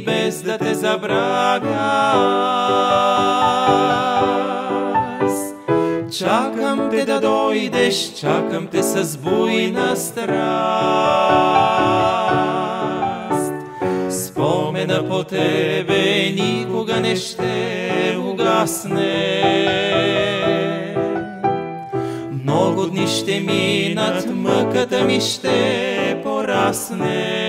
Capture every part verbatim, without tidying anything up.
без да те забравя аз. Чакам те да дойдеш, чакам те с буйна страст. Спомена по тебе никога не ще угасне. Много дни ще минат, мъката ми ще порасне.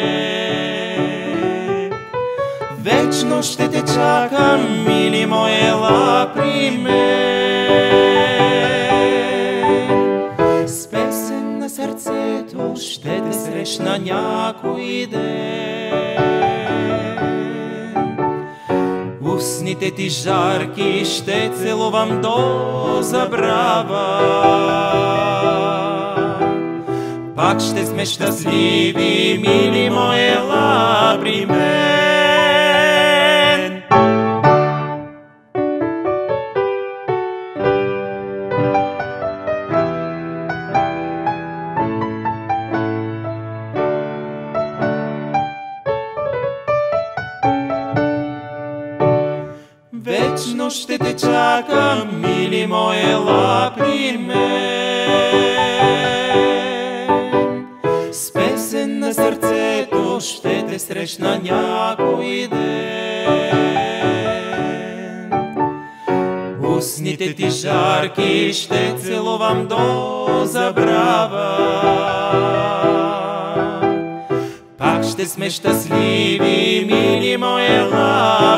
Вечно ще те чакам, мили мой, ела при мен. С песен на сърцето ще те срещна някой ден. Устните ти жарки ще целувам до забрава. Пак ще сме щастливи, мили мой, ела при мен. Вечно ще те чакам, мили мой, ела при мен. С песен на сърцето ще те срещна някой ден. Устните ти жарки ще целувам до забрава. Пак ще сме щастливи, мили мой, ела